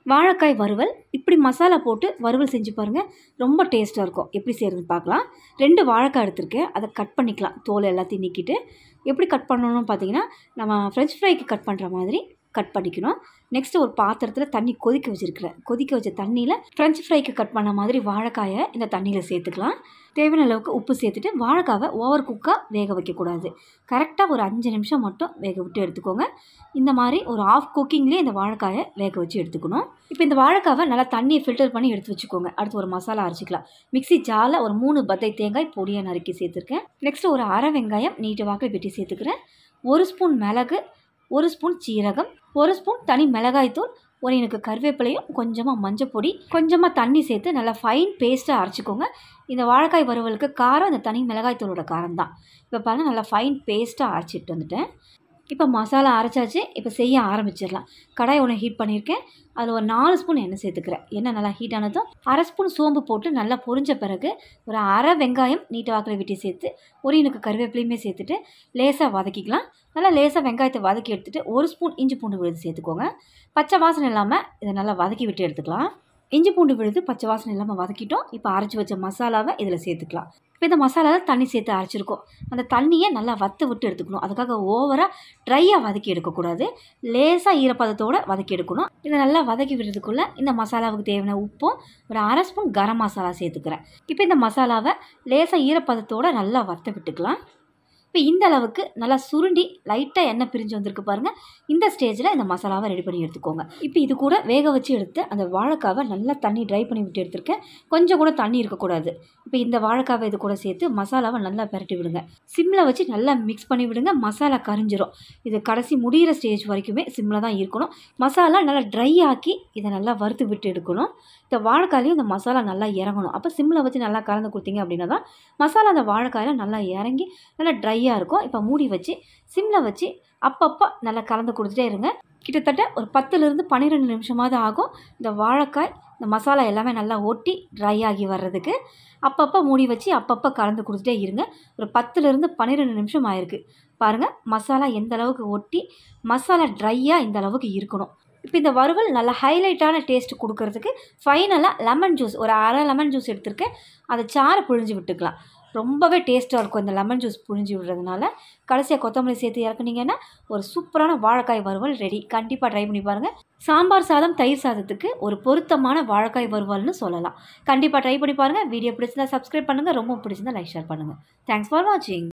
வாழைக்காய் வறுவல் இப்படி மசாலா போட்டு வறுவல் செஞ்சு பாருங்கள், ரொம்ப டேஸ்ட்டாக இருக்கும். எப்படி செய்கிறதுன்னு பார்க்கலாம். 2 வாழைக்காய் எடுத்திருக்கேன், அதை கட் பண்ணிக்கலாம். தோல் எல்லாத்தையும் நீக்கிட்டு எப்படி கட் பண்ணணும்னு பார்த்தீங்கன்னா, நம்ம ஃப்ரெஞ்ச் ஃப்ரைக்கு கட் பண்ணுற மாதிரி கட் பண்ணிக்கணும். நெக்ஸ்ட்டு ஒரு பாத்திரத்தில் தண்ணி கொதிக்க வச்சுருக்கிறேன். கொதிக்க வச்ச தண்ணியில் ஃப்ரெஞ்ச் ஃப்ரைக்கு கட் பண்ண மாதிரி வாழைக்காயை இந்த தண்ணியில் சேர்த்துக்கலாம். தேவையான அளவுக்கு உப்பு சேர்த்துட்டு வாழைக்காவை ஓவர் குக்காக வேக வைக்கக்கூடாது. கரெக்டாக ஒரு 5 நிமிஷம் மட்டும் வேக விட்டு எடுத்துக்கோங்க. இந்த மாதிரி ஒரு ஆஃப் குக்கிங்லேயே இந்த வாழைக்காயை வேக வச்சு எடுத்துக்கணும். இப்போ இந்த வாழைக்காவை நல்லா தண்ணியை ஃபில்டர் பண்ணி எடுத்து வச்சுக்கோங்க. அடுத்து ஒரு மசாலா அரைச்சிக்கலாம். மிக்ஸி ஜாரில் ஒரு 3 பத்தை தேங்காய் பொடியாக நறுக்கி சேர்த்துருக்கேன். நெக்ஸ்ட்டு ஒரு அரை வெங்காயம் நீட்டு வாக்கில் வெட்டி சேர்த்துக்கிறேன். 1 ஸ்பூன் மிளகு, 1 ஸ்பூன் சீரகம், 1 ஸ்பூன் தனி மிளகாய்த்தூள், ஒரு எனக்கு கருவேப்பிலையும், கொஞ்சமாக மஞ்சப்பொடி, கொஞ்சமாக தண்ணி சேர்த்து நல்லா ஃபைன் பேஸ்ட்டாக அரைச்சிக்கோங்க. இந்த வாழைக்காய் வறுவலுக்கு காரம் இந்த தனி மிளகாய்த்தூளோட காரம் தான். இப்போ பாருங்கள், நல்லா ஃபைன் பேஸ்ட்டாக அரைச்சிட்டு வந்துட்டேன். இப்போ மசாலா அரைச்சாச்சு. இப்போ செய்ய ஆரம்பிச்சிடலாம். கடாய் ஒன்று ஹீட் பண்ணியிருக்கேன். அதில் ஒரு 4 ஸ்பூன் எண்ணெய் சேர்த்துக்கிறேன். எண்ணெய் நல்லா ஹீட் ஆனதும் அரை ஸ்பூன் சோம்பு போட்டு நல்லா பொரிஞ்ச பிறகு ஒரு அரை வெங்காயம் நீட்டு வாக்கில் வெட்டி சேர்த்து ஒரு எனக்கு கருவேப்பிலையுமே சேர்த்துட்டு லேசாக வதக்கிக்கலாம். நல்லா லேசாக வெங்காயத்தை வதக்கி எடுத்துகிட்டு 1 ஸ்பூன் இஞ்சி பூண்டு விழுது சேர்த்துக்கோங்க. பச்சை வாசனை இல்லாமல் இதை நல்லா வதக்கி விட்டு எடுத்துக்கலாம். இஞ்சி பூண்டு விழுது பச்சை வாசனை இல்லாமல் வதக்கிட்டோம். இப்போ அரைச்சி வச்ச மசாலாவை இதில் சேர்த்துக்கலாம். இப்போ இந்த மசாலாவில் தண்ணி சேர்த்து அரைச்சிருக்கோம். அந்த தண்ணியை நல்லா வற்ற விட்டு எடுத்துக்கணும். அதுக்காக ஓவராக ட்ரையாக வதக்கி எடுக்கக்கூடாது. லேசாக ஈரப்பதத்தோடு வதக்கி எடுக்கணும். இதை நல்லா வதக்கி விடுறதுக்குள்ளே இந்த மசாலாவுக்கு தேவையான உப்பும் ஒரு அரை ஸ்பூன் கரம் மசாலா சேர்த்துக்கிறேன். இப்போ இந்த மசாலாவை லேசாக ஈரப்பதத்தோடு நல்லா வற்ற விட்டுக்கலாம். இப்போ இந்த அளவுக்கு நல்லா சுருண்டி லைட்டாக எண்ணெய் பிரிஞ்சு வந்திருக்கு பாருங்கள். இந்த ஸ்டேஜில் இந்த மசாலாவை ரெடி பண்ணி எடுத்துக்கோங்க. இப்போ இது கூட வேக வச்சு எடுத்து அந்த வாழைக்காவை நல்லா தண்ணி ட்ரை பண்ணி விட்டு எடுத்துருக்கேன். கொஞ்சம் கூட தண்ணி இருக்கக்கூடாது. இப்போ இந்த வாழைக்காவை இது கூட சேர்த்து மசாலாவை நல்லா பரட்டி விடுங்க. சிம்மில் வச்சு நல்லா மிக்ஸ் பண்ணி விடுங்க. மசாலா கரிஞ்சிரும். இது கடைசி முடிகிற ஸ்டேஜ் வரைக்குமே சிம்மில் தான் இருக்கணும். மசாலா நல்லா ட்ரை ஆக்கி இதை நல்லா வறுத்து விட்டு எடுக்கணும். இந்த வாழைக்காயிலையும் இந்த மசாலா நல்லா இறங்கணும். அப்போ சிம்மில் வச்சு நல்லா கலந்து கொடுத்தீங்க அப்படின்னா தான் மசாலா அந்த வாழைக்காயில் நல்லா இறங்கி நல்லா ட்ரையாக இருக்கும். இப்போ மூடி வச்சு சிம்மில் வச்சு அப்பப்போ நல்லா கலந்து கொடுத்துட்டே இருங்க. கிட்டத்தட்ட ஒரு 10லேருந்து 12 நிமிஷமாவது ஆகும் இந்த வாழைக்காய் இந்த மசாலா எல்லாமே நல்லா ஒட்டி ட்ரை ஆகி வர்றதுக்கு. அப்பப்போ மூடி வச்சு அப்பப்போ கலந்து கொடுத்துட்டே இருங்க. ஒரு 10லேருந்து 12 நிமிஷம் ஆயிருக்கு பாருங்கள். மசாலா எந்த அளவுக்கு ஒட்டி மசாலா ட்ரையாக இந்த அளவுக்கு இருக்கணும். இப்போ இந்த வறுவல் நல்லா ஹைலைட்டான டேஸ்ட் கொடுக்கறதுக்கு ஃபைனலாக லெமன் ஜூஸ் ஒரு அரை லெமன் ஜூஸ் எடுத்துருக்கேன். அதை சாறை புழிஞ்சு விட்டுக்கலாம். ரொம்பவே டேஸ்ட்டாக இருக்கும் இந்த லெமன் ஜூஸ் புழிஞ்சு விடுறதுனால. கடைசியாக கொத்தமல்லி சேர்த்து இறக்குனீங்கன்னா ஒரு சூப்பரான வாழைக்காய் வறுவல் ரெடி. கண்டிப்பாக ட்ரை பண்ணி பாருங்கள். சாம்பார் சாதம், தயிர் சாதத்துக்கு ஒரு பொருத்தமான வாழைக்காய் வறுவல்னு சொல்லலாம். கண்டிப்பாக ட்ரை பண்ணி பாருங்கள். வீடியோ பிடிச்சிருந்தா சப்ஸ்கிரைப் பண்ணுங்கள். ரொம்ப பிடிச்சிருந்தா லைக் ஷேர் பண்ணுங்கள். தேங்க்ஸ் ஃபார் வாட்சிங்.